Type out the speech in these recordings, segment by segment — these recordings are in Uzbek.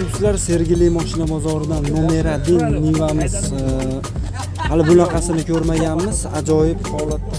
turibsizlar Sergeli mashina bozoridan Nomera din Nivamiz. Hali bunaqasini ko'rmaganmiz. Ajoyib holatda.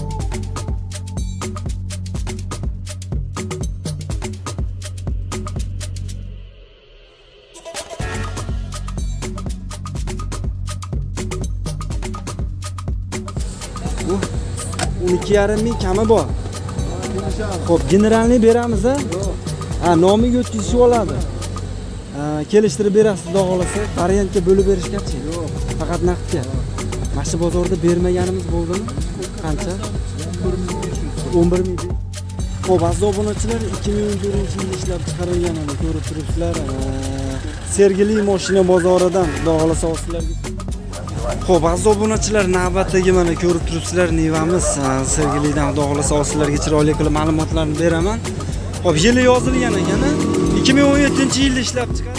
Bu 12,5 ming kami bor. Xo'p, generalni beramiz a? Ha, nomiga o'tkazishib oladi. Kelishtirib berasiz, xudo xolasa. Variantga bo'lib berishgachi? Yo'q, faqat naqdga. Mashina bozorida bermaganimiz bo'ldimi? Qancha? 11,500. Xo'p, aziz obunachilar, 2014-yilda ishlab chiqarilganini ko'rib turibsizlar. Sergeli mashina bozoridan, xudo xolasa sizlarga. Xo'p, aziz obunachilar, navbatdagi mana ko'rib turibsizlar Nivamiz. Sergelidan, xudo xolasa sizlarga chiroyli qilib ma'lumotlarni beraman. Xo'p, yili yozilgan ekan, 2017-yilda ishlab chiqarilgan.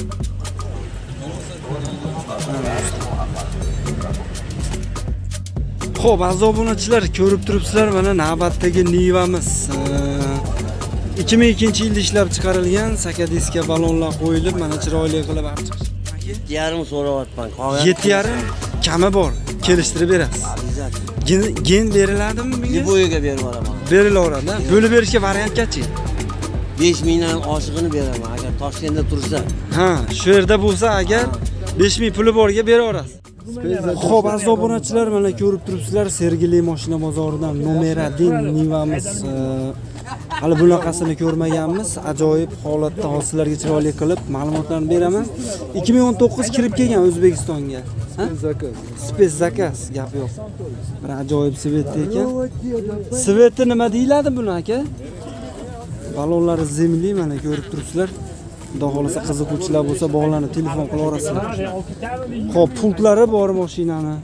Xo'p, aziz obunachilar, ko'rib turibsizlar mana navbatdagi Nivamiz. 2002-yilda ishlab chiqarilgan, sakadiska balonlar qo'yilib, mana chiroyli qilib olib chiqish. 7,5 so'rayapman. 7,5 kami bor, kelishtirib berasiz. Gen beriladimi bunga? Bo'yiga berib olaman. Berilaveradi. Bo'lib berishga variantgachi? 5 mingdan oshig'ini beraman agar Toshkentda tursa. Ha, shu yerda bo'lsa agar 5 ming puli borga beraverasiz. Xo'p, aziz obunachilar, mana ko'rib turibsizlar Sergeli mashina bozoridan Nomera din Nivamiz. Hali bunaqasini ko'rmaganmiz. Ajoyib holatda sizlarga chiroyli qilib ma'lumotlarni beraman. 2019 kirib kelgan O'zbekistonga. Spes zakaz, gap yo'q. Bir ajoyib svetda ekan. Sveti nima deyiladi buni aka? Balonlari zemli, mana ko'rib turibsizlar. Xudo xolasa qiziquvchilar bo'lsa bog'lanib telefon qilaverasizlar. Xo'p, pultlari bor mashinani.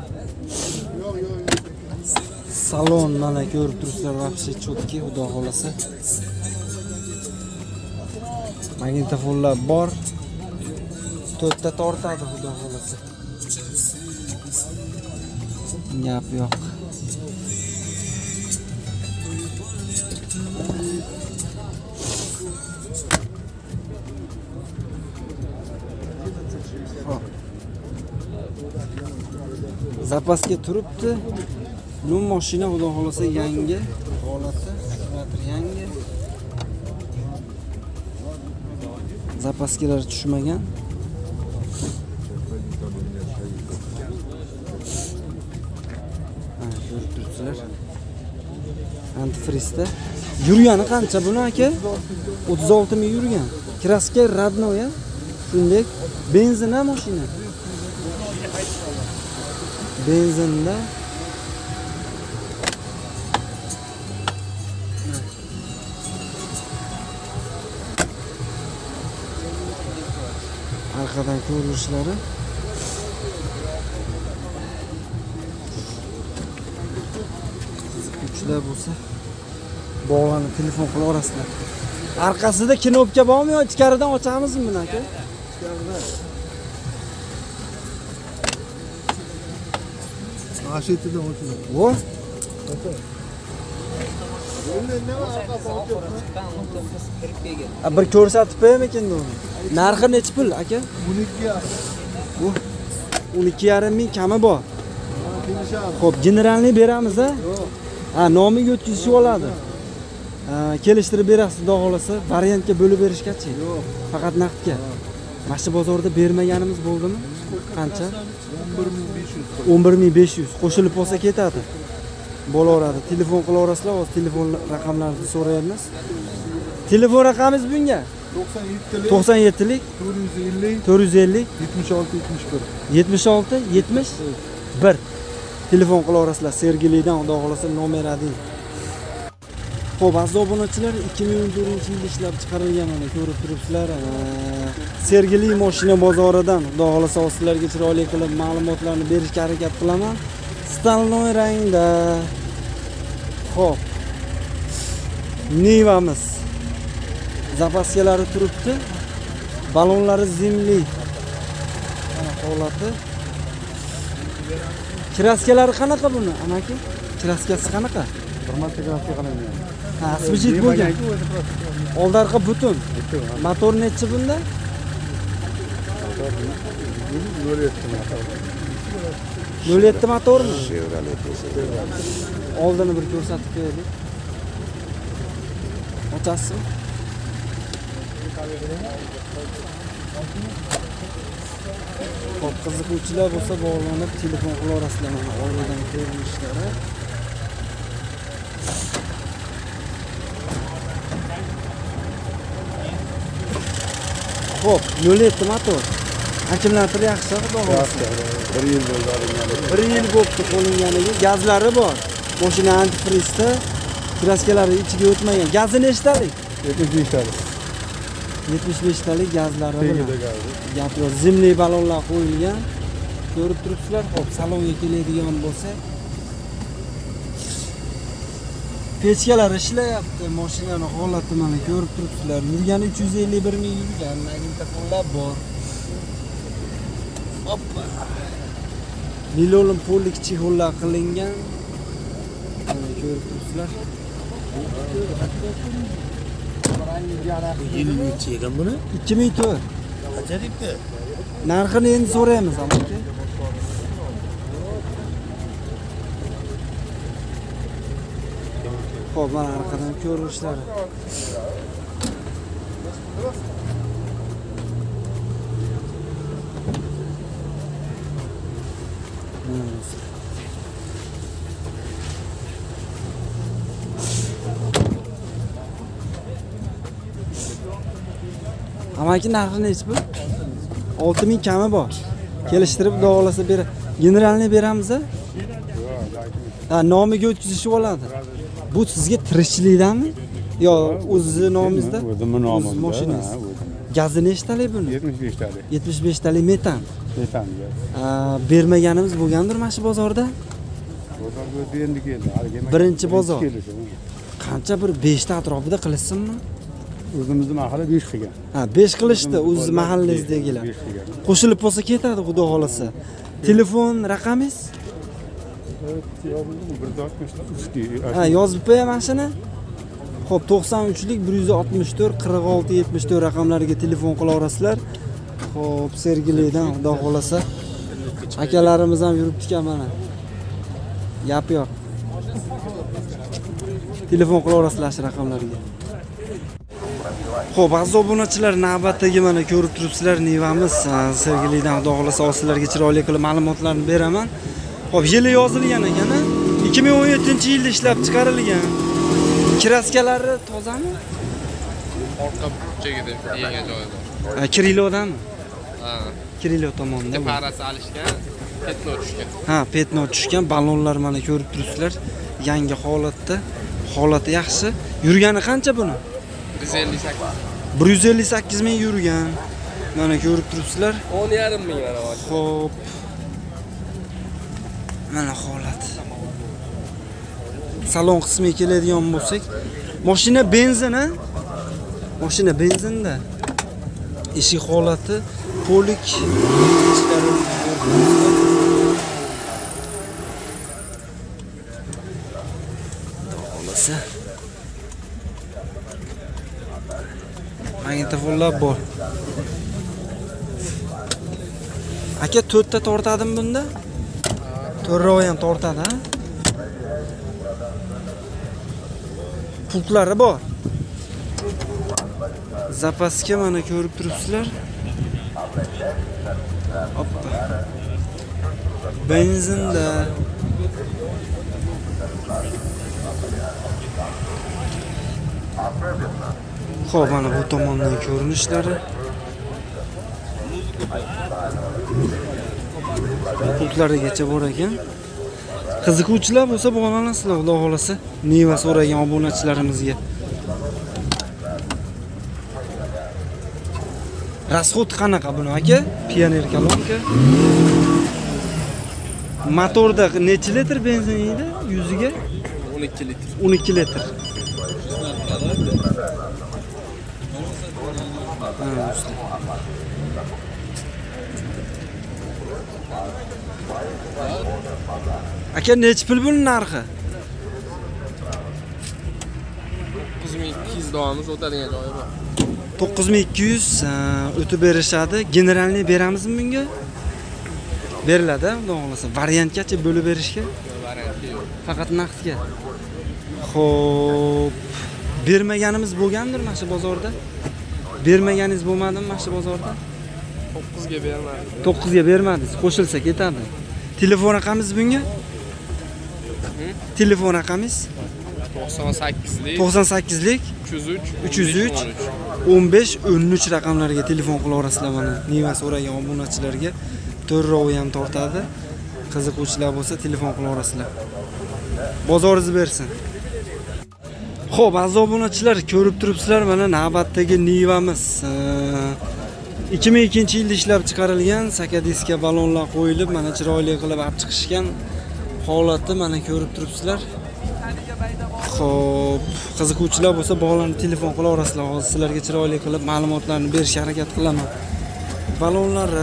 Salon mana ko'rib turibsizlar, vaqti chotki, xudo xolasa. Magnitofonlar bor. 4 ta tortadi, xudo xolasa. Gap yo'q. Zapaska turibdi. Bu mashina xudo xolasa yangi holatda, yangi. Zapaskalar tushmagan. Ko'rib turibsizlar. Antifrizda. Yurgani qancha buni aka? 36 ming yurgan. Kraska radnoya. Shunday benzina mashina. Benzinda arqadan ko'rinishlari kuchlar bo'lsa bog'lanib telefon qilaverasizlar. Arkasida knopka bormi yo ichkaridan ochamizmi buni aka? Aşetinden oturuyor. Bu? Bir ko'rsatib qo'yam ekan uni. Narxi necha pul aka? 12. Bu 12,5 ming kami bor. Xo'p, generalni beramiz a? Ha, nomiga o'tkazishib oladi. Kelishtirib berasiz, xudo xolasa. Variantga bo'lib berishgachi? Yo'q, faqat naqdga. Mashina bozorida bermaganimiz bo'ldimi? Qancha? 11,500. Qo'shilib olsa ketadi. Bo'laveradi. Telefon qilaverasizlar, hozir telefon raqamlarini so'rayapmiz. Telefon raqamingiz bunga? 97lik 450 76 71 telefon qilaverasizlar. Sergelidan, xudo xolasa, Nomera din. Xo'p, aziz obunachilar, 2014-yilda ishlab chiqarilganini ko'rib turibsizlar. Sergeli mashina bozoridan, xudo xolasa, sizlarga chiroyli qilib ma'lumotlarni berishga harakat qilaman. Staloy rangda. Xo'p. Nivamiz. Zapaskalari turibdi. Balonlari zimli. Mana holati. Kraskalari qanaqa buni? Anaki? Kraskasi qanaqa? Formatga kraska qalangan. Ha, svijit bo'lgan. Oldi arqa butun. Motor nechi bunda? 07 motormi? Oldini bir ko'rsatib qo'yaylik. Ochasizmi? Hop, qiziquvchilar bo'lsa bog'lanib telefon qilaverasizlar mana oldidan ko'rinishlari. Hop, 07 motor. Akkumulyator yaxshi, xudo xohlasa. 1 yil bo'ldi olinganiga. 1 yil bo'libdi qo'linganiga. Gazlari bor. Mashina antifrizda. Kraskalari ichiga o'tmagan. Gazi nechtalik? 75 talik. 75 talik gazlari Tegida bilan. gazi. Gap yo'q, zimli balonlar qo'yilgan. Ko'rib turibsizlar. Hop, salonga keladigan bo'lsa, pechkalar ishlayapti. Mashinaning holati mana ko'rib turibsizlar. Yurgani 351 ming yurgan. Magnitofonlar bor. Hoppa. Milolin polik chexollar qilingan. Mana ko'rib turibsizlar. Yil necha ekan buni? 2004. Ajoyibda. Narxini endi so'raymiz aka. Xo'p, mana arqadan ko'rinishlari. Amaki narxi nech bu? 6000 kami bor. Kelishtirib xudo xolasa generalni beramiz a? Ha, nomiga o'tkazishib oladi. Bu sizga tirikchilikdanmi? Yo, o'zi nomingizda? O'zimning nomimda. O'z mashinangiz. Gazi nechtalik buni? 75 talik. 75 talik metan. Metan gaz. Bermaganimiz bo'lgandir mana shu bozorda? Bozorga endi keldi. Birinchi bozor. Qancha bir 5 ta atrofida qilishsinmi? O'zimizni mahalla 5 qilgan. Ha, 5 qilishdi o'z mahallangizdagilar. 5 qilgan. Qo'shilib bo'lsa ketadi, xudo xolasa. Telefon raqamingiz? Ha, yozib qo'yaman shuni. Xo'p, 93lik 164 46 74 raqamlariga telefon qilaverasizlar. Xo'p, Sergelidan xudo xolasa. Akalarimiz ham yuribdi-ku mana. Gap yo'q. Telefon qilaverasizlar shu raqamlarga. Xo'p, aziz obunachilar, navbatdagi mana ko'rib turibsizlar, Nivamiz Sergelidan xudo xolasa sizlarga chiroyli qilib ma'lumotlarni beraman. Xo'p, yili yozilgan ekan, 2017-yilda ishlab chiqarilgan. Kraskalari tozami? Orqa burchagida yenga joyida. Kirilodanmi? Ha. Kirilo tomonidan. Parasi alishgan, petno tushgan. Ha, petno tushgan, ballonlar mana ko'rib turibsizlar. Yangi holatda. Holati yaxshi. Yurgani qancha buni? 158. 158 ming yurgan. Mana ko'rib turibsizlar. 10,5 ming mana bor. Xo'p. Mana holat. Salon qismiga keladigan bo'lsak, mashina benzin a? Mashina benzinda. Eshik holati polik ichkari olsa. Magnitofonlar bor. Aka 4 ta tortadimi bunda? 4 ro'y ham tortadi, ha? Pultlari bor. Zapaska mana ko'rib turibsizlar. Hoppa. Benzinda. Xo'p, mana bu tomondan ko'rinishlari. Pultlarigacha bor ekan. Qiziquvchilar bo'lsa bog'lanasizlar, xudo xolasa. Niva so'ragan obunachilarimizga. Расход qanaqa buni aka? Pioner kolonka. Motorda necha litr benzin yeydi? Yuziga 12 litr. 12 litr. Aka necha pul buning narxi? 9200 davomimiz o'tadigan joyi bor. 9200 o'tib berishadi. Generalni beramizmi bunga? Beriladi, xudo xolasa. Variantgacha bo'lib berishga? Varianti yo'q. Faqat naqdga. Xo'p, bermaganimiz bo'lgandir mana shu bozorda? Bermaganingiz bo'lmadimi mana shu bozorda? 9 ga bermadik. 9 ga bermadingiz, qo'shilsa ketadi. Telefon raqamingiz bunga? Telefon raqamingiz? 98lik 98lik 303 15 13 raqamlarga telefon qilaverasizlar mana. Niva so'ragan obunachilarga to'rrov ham tortadi. Qiziquvchilar bo'lsa telefon qilaverasizlar. Bozoringiz bersin. Xo'p, aziz obunachilar, ko'rib turibsizlar, mana navbatdagi Nivamiz. 2002-yilda ishlab chiqarilgan sakadiska balonlar qo'yilib, mana chiroyli qilib olib chiqishgan holatni mana ko'rib turibsizlar. Xo'p, qiziquvchilar bo'lsa bog'larni telefon qilaverasizlar. Hozir sizlarga chiroyli qilib ma'lumotlarni berishga harakat qilaman. Balonlari.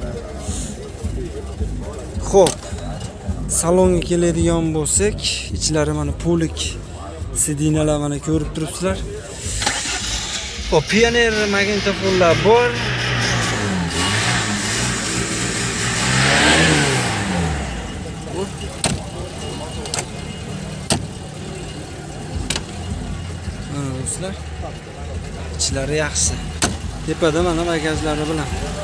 Xo'p, salonga keladigan bo'lsak, ichlari mana polik sidinalar mana ko'rib turibsizlar. Xo'p, Pioneer magnitofonlar bor. Mana do'stlar, ichlari yaxshi. Tepada mana bagajlari bilan.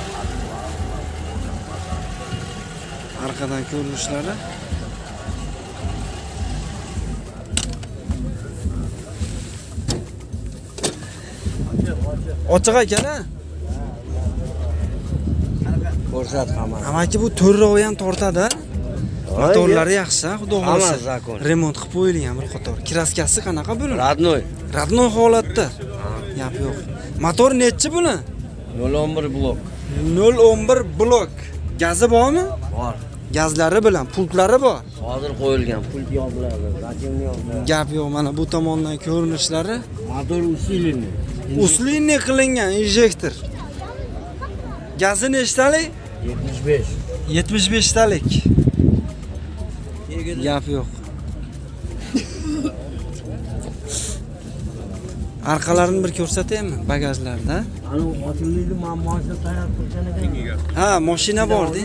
Arqadan ko'rinishlari. Ochiq ekan-a? Ko'rsat hamma. Amaki bu to'rrov ham tortadi. Motorlari yaxshi, xudo xolasa. Hamma zakon. Remont qilib qo'yilgan bir qator. Kraskasi qanaqa buni? Radnoy. Radnoy holatda. Gap yo'q. Motor nechi buni? 011 blok. 011 blok. Gazi bormi? Bor. Gazlari bilan, pultlari bor. Hozir qo'yilgan, pult yoziladi, zakonni yoziladi. Gap yo'q, mana bu tomondan ko'rinishlari. Motor usilini. Uslinni qilingan injektor. Gazi nechtalik? 75. 75 talik. Gap yo'q. Arqalarini bir ko'rsataymi bagajlarda? Ana ochilmaydi, men mashina tayyor qilgan ekan. Ha, mashina bor-da.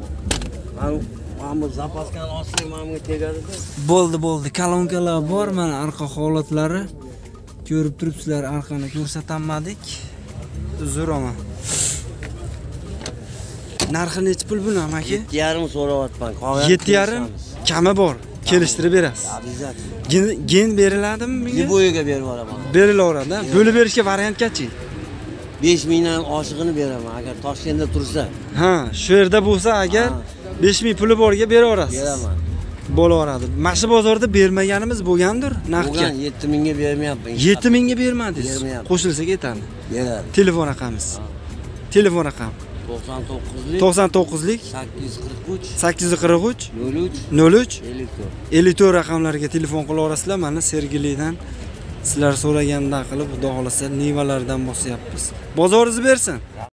Mana zapaskani olsang menga tegadi-da. Bo'ldi. Kolonkalar bor, mana arqa holatlari. Ko'rib turibsizlar, arqani ko'rsatamadik. Uzraman. Narxi necha pul buni, amaki? 7,5 so'rayapman. 7,5 kami bor. Kelishtirib berasiz. Gen beriladimi bunga? Liboyaga berib yuboraman. Berilaveradi. Bo'lib berishga variantgachi? 5 mingdan oshig'ini beraman agar Toshkentda tursa. Ha, shu yerda bo'lsa agar 5000 puli borga beraverasiz. Beraman. Bo'laveradi. Mana bozorda bermaganimiz bo'lgandir, naqdga. Bo'lgan 7 mingga bermayapman. 7 mingga bermadingiz. Bermayapman. Qo'shilsa ketadi. Beradi. Telefon raqamingiz. Telefon raqam 99lik 99lik 843 843 03 03 54 raqamlariga telefon qilaverasizlar. Mana Sergelidan sizlar so'raganda qilib, xudo xolasa Nivalardan bosyapmiz. Bozoringiz bersin.